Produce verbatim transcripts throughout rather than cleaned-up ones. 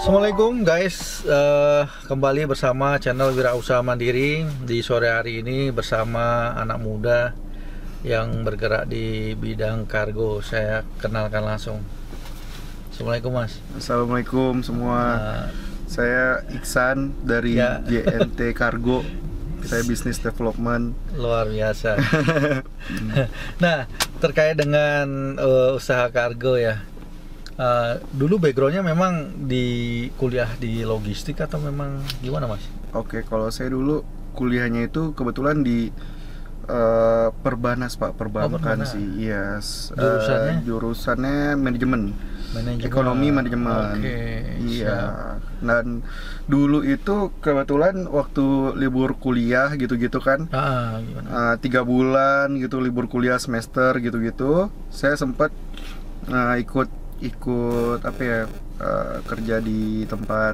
Assalamualaikum guys, uh, kembali bersama channel Wirausaha Mandiri di sore hari ini bersama anak muda yang bergerak di bidang kargo. Saya kenalkan langsung. Assalamualaikum Mas. Assalamualaikum semua. Uh, Saya Iksan dari ya. J N T Cargo. Saya business development. Luar biasa. Nah, terkait dengan uh, usaha kargo ya. Uh, dulu backgroundnya memang di kuliah di logistik atau memang gimana Mas? Oke, kalau saya dulu kuliahnya itu kebetulan di uh, Perbanas Pak, perbankan oh, sih. Yes. Jurusannya? Uh, jurusannya manajemen. Manajemen. Ekonomi manajemen. Oke. Iya. Dan dulu itu kebetulan waktu libur kuliah gitu-gitu kan. Ah, gimana? Uh, tiga bulan gitu libur kuliah semester gitu-gitu. Saya sempat uh, ikut ikut apa ya uh, kerja di tempat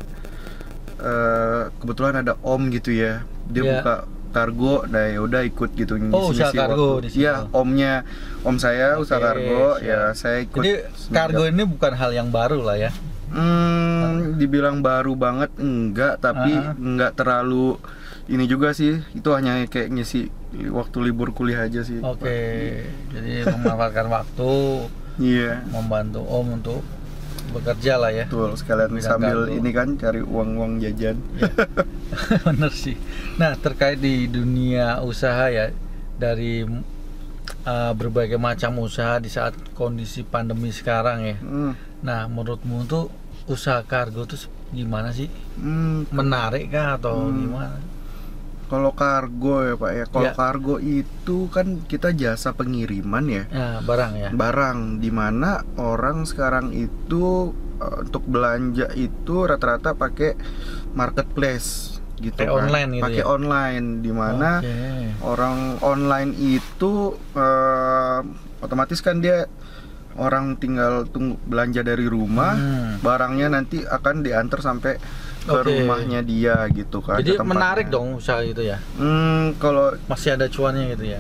uh, kebetulan ada om gitu ya, dia yeah. buka kargo, nah ya udah ikut gitu ngisi oh, usaha kargo di ya omnya om saya okay, usaha kargo siap. Ya saya ikut. Jadi kargo ini bukan hal yang baru lah ya? Hmm, dibilang baru banget enggak, tapi uh-huh. enggak terlalu ini juga sih, itu hanya kayak ngisi waktu libur kuliah aja sih. Oke, okay. Jadi memanfaatkan waktu. Iya. Yeah. Membantu om untuk bekerja lah ya. Betul, sekalian sambil kargo. Ini kan cari uang-uang jajan. Ya. Bener sih. Nah, terkait di dunia usaha ya, dari uh, berbagai macam usaha di saat kondisi pandemi sekarang ya. Hmm. Nah, menurutmu tuh usaha kargo tuh gimana sih? Hmm. Menarik kah atau hmm. gimana? Kalau kargo ya Pak ya, kalau ya. Kargo itu kan kita jasa pengiriman ya, ya barang ya, barang dimana orang sekarang itu uh, untuk belanja itu rata-rata pakai marketplace gitu pakai kan, online gitu pakai ya? Online dimana okay. orang online itu uh, otomatis kan dia orang tinggal tunggu belanja dari rumah, hmm. barangnya nanti akan diantar sampai ke okay. rumahnya dia gitu kan. Jadi menarik dong usaha itu ya? Hmm, kalau masih ada cuannya gitu ya?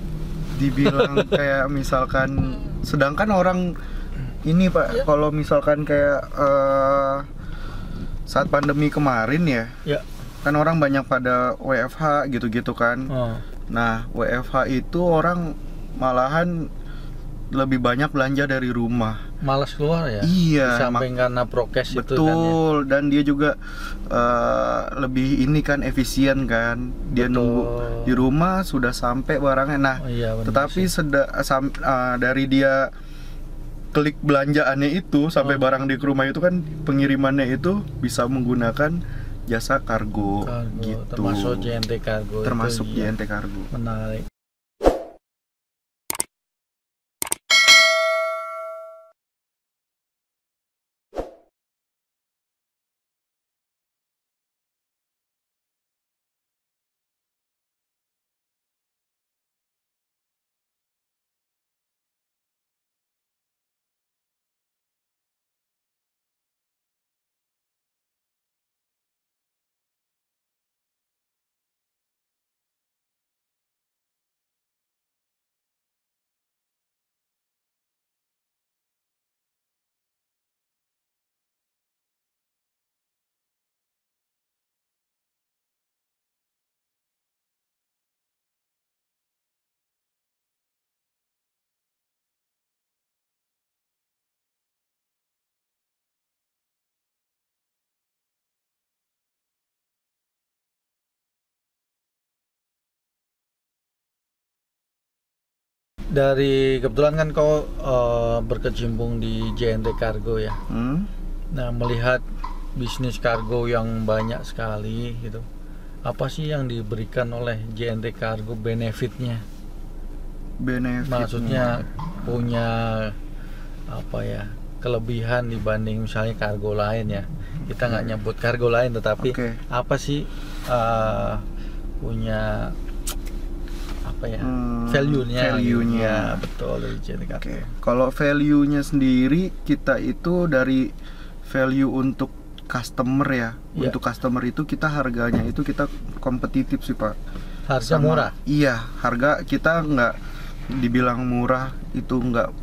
Dibilang kayak misalkan, sedangkan orang ini Pak, ya. Kalau misalkan kayak uh, saat pandemi kemarin ya, ya, kan orang banyak pada W F H gitu-gitu kan. Oh. Nah, W F H itu orang malahan lebih banyak belanja dari rumah. Malas keluar ya? Iya. Di samping karena prokes betul, itu kan ya? Dan dia juga uh, lebih ini kan efisien kan. Dia betul. Nunggu di rumah sudah sampai barangnya. Nah, oh, iya, tetapi seda, sam, uh, dari dia klik belanjaannya itu sampai oh. barang di rumah itu kan pengirimannya itu bisa menggunakan jasa kargo, kargo gitu. Termasuk J N T Cargo. Termasuk itu, J N T Cargo. Menarik. Dari kebetulan kan kau uh, berkecimpung di J N T Cargo ya. Hmm? Nah, melihat bisnis kargo yang banyak sekali gitu, apa sih yang diberikan oleh J N T Cargo benefitnya? Benefitnya? Maksudnya punya apa ya, kelebihan dibanding misalnya kargo lain ya. Kita nggak nyebut kargo lain, tetapi okay. apa sih uh, punya apa ya, hmm, value-nya, value-nya. Ya, betul dari J N T Cargo. Okay. Kalau value-nya sendiri kita itu dari value untuk customer ya. Yeah. Untuk customer itu kita harganya itu kita kompetitif sih Pak. Harga Sama, murah? Iya, harga kita nggak dibilang murah itu nggak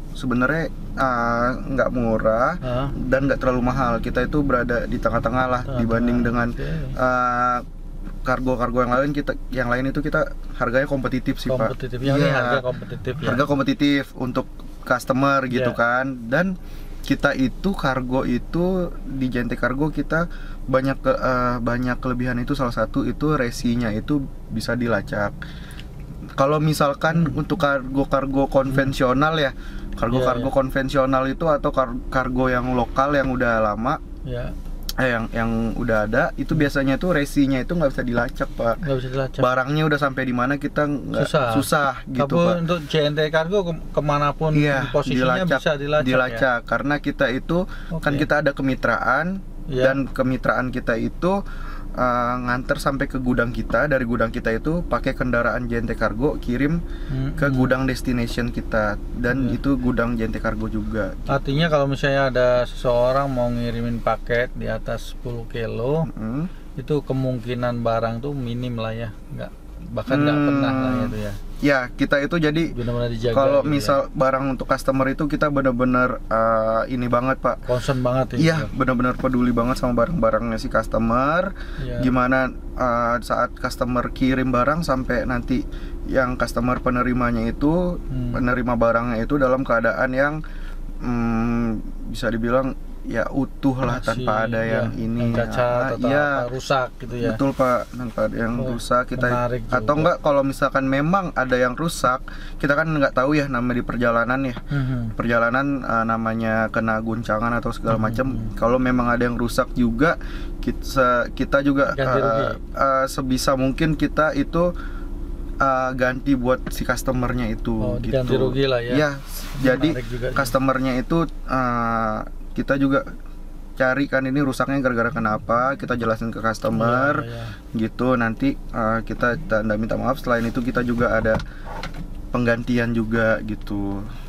sebenarnya uh, nggak murah uh. dan nggak terlalu mahal. Kita itu berada di tengah-tengah lah uh, dibanding uh, dengan okay. uh, kargo-kargo yang lain. Kita yang lain itu kita harganya kompetitif sih kompetitif. Pak. Yang ya, harga kompetitif ya. Harga kompetitif untuk customer gitu yeah. kan. Dan kita itu kargo itu di J N T Kargo kita banyak ke, uh, banyak kelebihan itu, salah satu itu resinya itu bisa dilacak. Kalau misalkan hmm. untuk kargo-kargo konvensional ya, kargo-kargo yeah, yeah. konvensional itu atau kar kargo yang lokal yang udah lama, yeah. eh, yang yang udah ada itu biasanya tuh resinya itu nggak bisa dilacak Pak. Nggak bisa dilacak. Barangnya udah sampai di mana kita nggak susah. susah gitu Tapi Pak. Untuk J N T Kargo ke kemanapun yeah, posisinya dilacak, bisa dilacak. Dilacak ya? Karena kita itu okay. kan kita ada kemitraan yeah. dan kemitraan kita itu Uh, nganter sampai ke gudang kita, dari gudang kita itu pakai kendaraan J N T Kargo kirim hmm, ke gudang destination kita, dan hmm. itu gudang J N T Kargo juga. Artinya kalau misalnya ada seseorang mau ngirimin paket di atas sepuluh kilo, hmm. itu kemungkinan barang tuh minim lah ya, nggak bahkan nggak hmm. pernah lah ya itu ya. Ya kita itu jadi kalau gitu misal ya. Barang untuk customer itu kita benar-benar uh, ini banget Pak, concern banget ya. Iya benar-benar peduli banget sama barang-barangnya si customer ya. Gimana uh, saat customer kirim barang sampai nanti yang customer penerimanya itu hmm. penerima barangnya itu dalam keadaan yang hmm, bisa dibilang ya utuh lah, masih, tanpa ada ya, yang ini cacat atau ya, rusak gitu ya. Betul Pak, tanpa ada yang oh, rusak kita atau juga. Enggak kalau misalkan memang ada yang rusak, kita kan nggak tahu ya namanya di perjalanan ya. Mm-hmm. Perjalanan uh, namanya kena guncangan atau segala mm-hmm. macam. Kalau memang ada yang rusak juga kita kita juga uh, uh, sebisa mungkin kita itu uh, ganti buat si customernya itu oh, gitu. Ganti rugi lah ya. Ya, jadi customernya itu uh, kita juga cari kan ini rusaknya gara-gara kenapa, kita jelasin ke customer ya, ya, ya. gitu. Nanti uh, kita tanda minta maaf, selain itu kita juga ada penggantian juga gitu.